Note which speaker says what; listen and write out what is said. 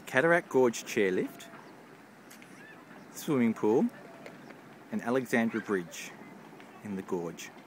Speaker 1: Cataract Gorge chairlift, swimming pool, and Alexandra Bridge in the gorge.